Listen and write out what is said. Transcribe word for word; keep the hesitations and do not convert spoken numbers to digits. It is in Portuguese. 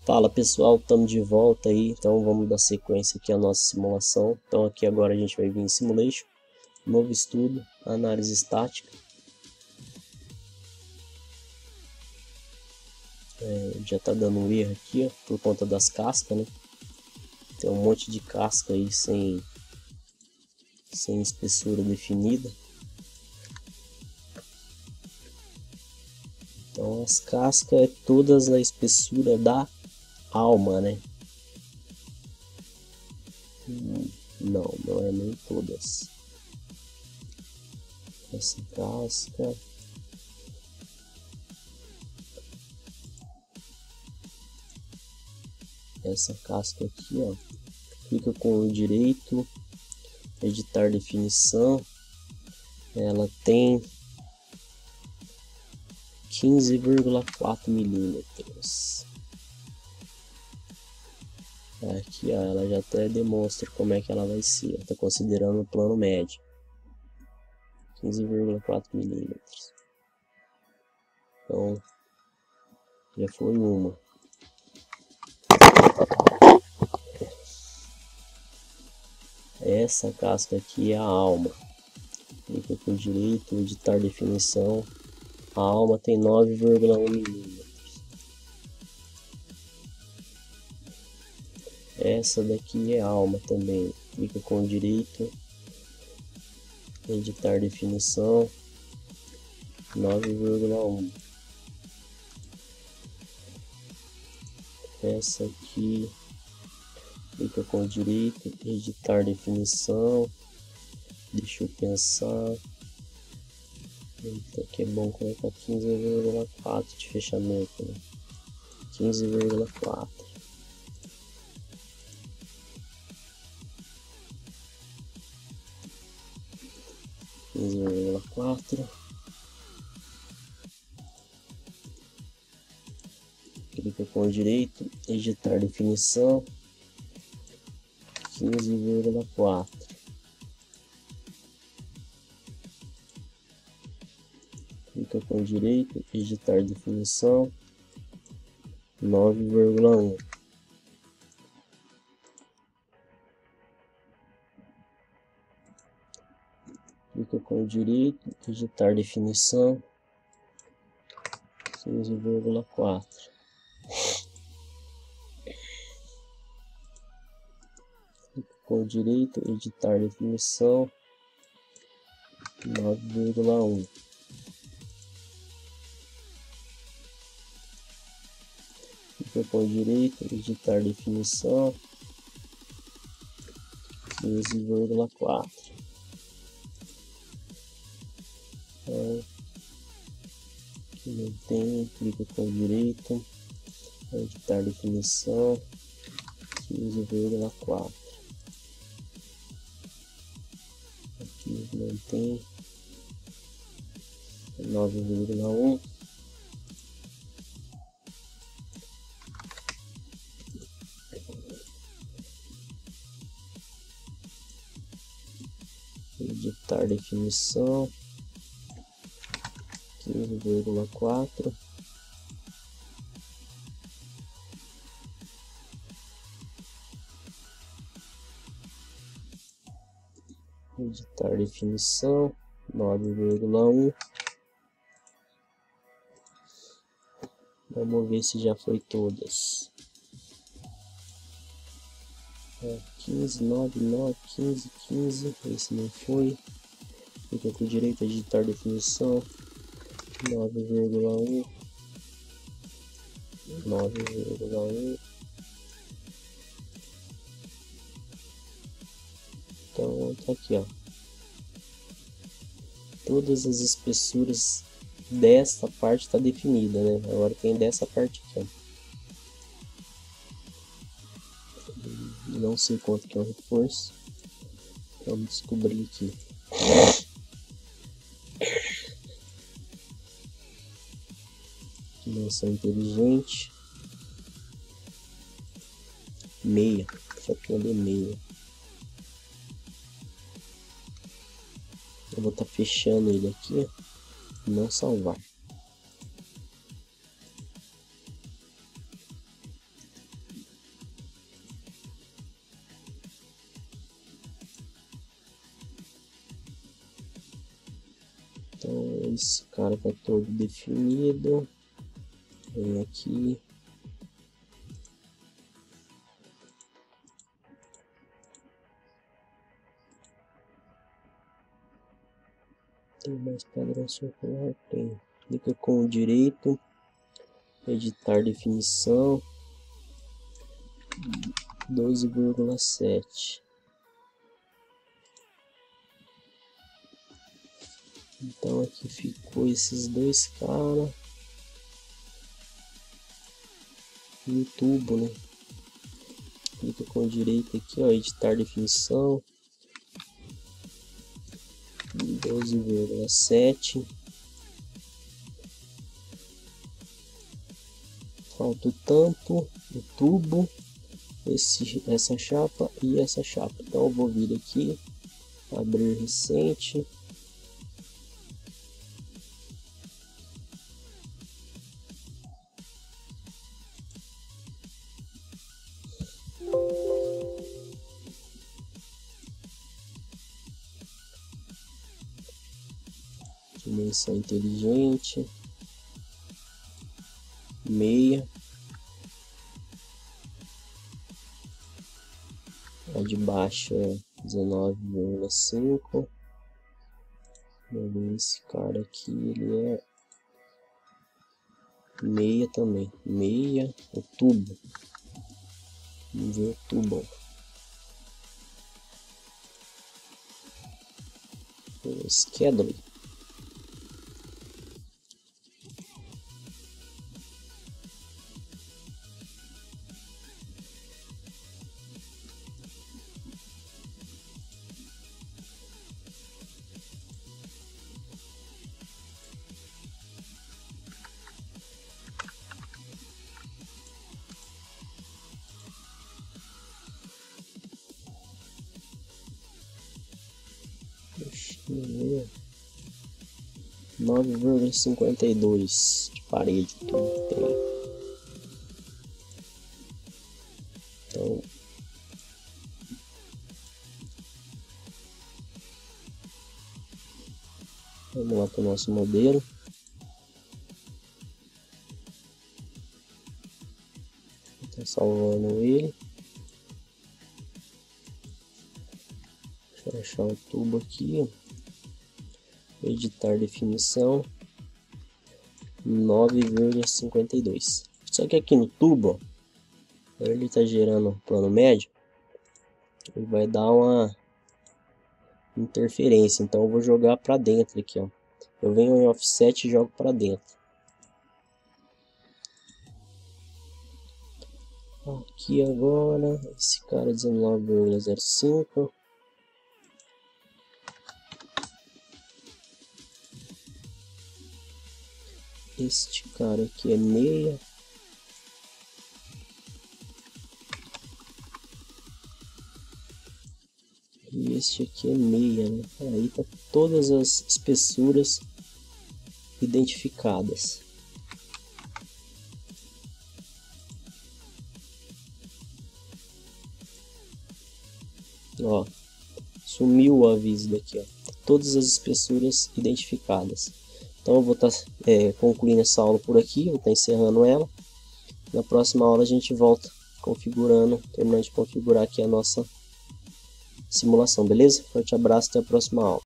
Fala pessoal, estamos de volta aí, então vamos dar sequência aqui à nossa simulação. Então aqui agora a gente vai vir em Simulation, novo estudo, análise estática. É, já está dando um erro aqui, ó, por conta das cascas, né? Tem um monte de casca aí sem, sem espessura definida. Então as cascas é todas na espessura da alma, né? Hum, não, não é nem todas. Essa casca... Essa casca aqui, ó. Clica com o direito, editar definição. Ela tem quinze vírgula quatro milímetros. Aqui, ó, ela já até demonstra como é que ela vai ser. Está considerando o plano médio. quinze vírgula quatro milímetros. Então, já foi uma. Essa casca aqui é a alma. Clica com o direito, editar definição. A alma tem nove vírgula um milímetros. Essa daqui é a alma também. Clica com o direito, editar definição, nove vírgula um. Essa aqui, clica com o direito, editar definição. Deixa eu pensar. Eita, aqui é bom colocar quinze vírgula quatro de fechamento, né? quinze vírgula quatro. quinze vírgula quatro. Clica com o direito, editar definição, quinze vírgula quatro. Clica com o direito, editar definição, nove vírgula um. Clica com o direito, editar definição, quinze vírgula quatro. Clica com o direito, editar definição, nove vírgula um. Clica com o direito, editar definição, quinze vírgula quatro. Então, aqui não tem, clica com o direito, editar definição, quinze vírgula quatro. Aqui não tem, nove vírgula um. Editar definição, quinze vírgula quatro. Editar definição, nove vírgula um. Vamos ver se já foi todas. É, quinze, nove, nove, quinze, quinze. Esse não foi. Clica com o direito, editar definição, nove vírgula um. nove vírgula um. Então tá aqui, ó. Todas as espessuras dessa parte está definida, né? Agora tem dessa parte aqui, ó. Não sei quanto que é o reforço. Vamos descobrir aqui. Dimensão inteligente. Meia. Só que ele é meia. Eu vou estar tá fechando ele aqui, ó, e não salvar. Esse cara tá todo definido. Vem aqui. Tem mais padrão circular? Tem. Clica com o direito. Editar definição. doze vírgula sete. Então aqui ficou esses dois caras. E o tubo, né? Clica com o direito aqui, ó, editar definição. doze vírgula sete. Falta o tampo, o tubo, esse, essa chapa e essa chapa. Então eu vou vir aqui, abrir recente. Dimensão inteligente, meia, a de baixo é dezenove vírgula cinco. Esse cara aqui ele é meia também, meia, o tubo, vamos ver o tubo, o schedule. nove vírgula cinquenta e dois de parede, tudo tem. Então, vamos lá para o nosso modelo. Estou salvando ele. Deixa eu achar o tubo aqui. Editar definição nove vírgula cinquenta e dois. Só que aqui no tubo, ó, ele está gerando plano médio, ele vai dar uma interferência. Então eu vou jogar para dentro aqui, ó. Eu venho em offset e jogo para dentro. Aqui agora, esse cara dezenove vírgula zero cinco. Este cara aqui é meia. E este aqui é meia, né? Aí tá todas as espessuras identificadas. Ó, sumiu o aviso daqui, ó. Todas as espessuras identificadas. Então eu vou estar tá, é, concluindo essa aula por aqui, vou estar tá encerrando ela. Na próxima aula a gente volta configurando, terminando de configurar aqui a nossa simulação, beleza? Forte abraço, até a próxima aula.